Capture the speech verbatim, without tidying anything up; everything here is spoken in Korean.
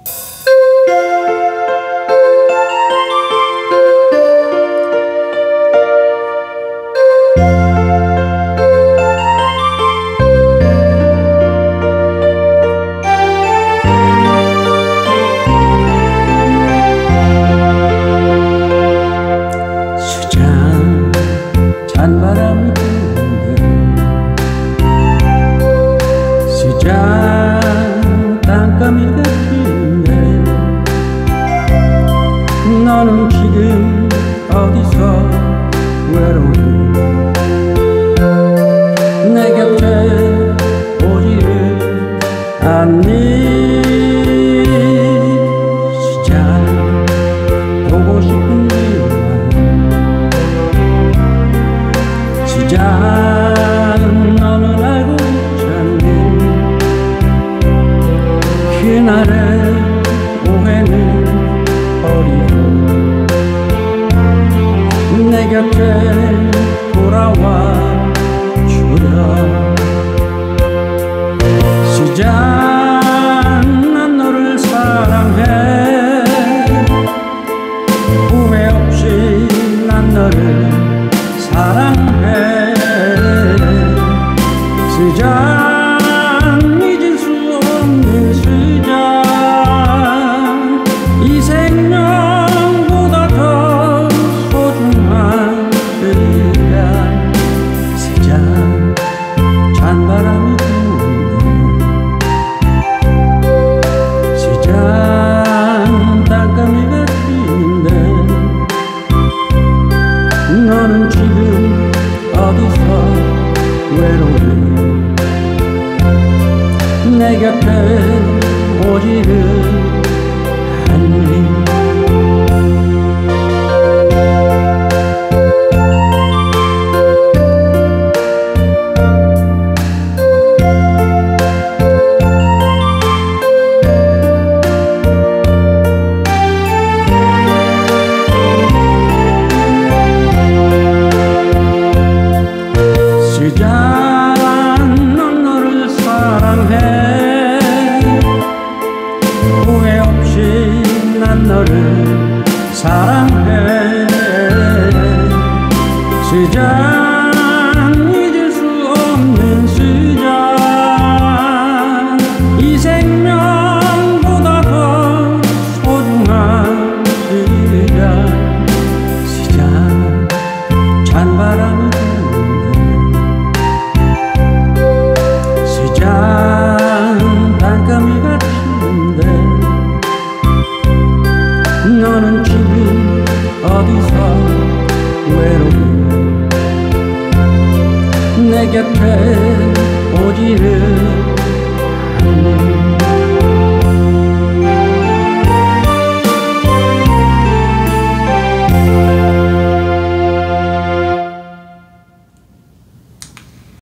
찬바람이 부는데 시장 땅거미가 피는데 너는 지금 어디서 외로이 내 곁에 오지를 않니. 시장 보고 싶은 시작은 너는 알고 있잖니. 그날의 오해는 버리고 내 곁에 돌아와 주렴. 시작 난 너를 사랑해. 후회 없이 난 너를 사랑해. 시작 잊을 수 없는 시작. 이 생명보다 더 소중한 시간. 시작 찬바람이 부는데 시작 땅거미가 피는데 너는 지금 어디서 외로이 내 곁에 오지를 않니. 시작 난 너를 사랑해. 후회 없이 난 너를 사랑해. 시작 잊을 수 없는 시작. 이 생명보다 더 소중한 시간. 시작 찬바람이 땅거미가 피는데 너는 지금 어디서 외로이 내 곁에 오지를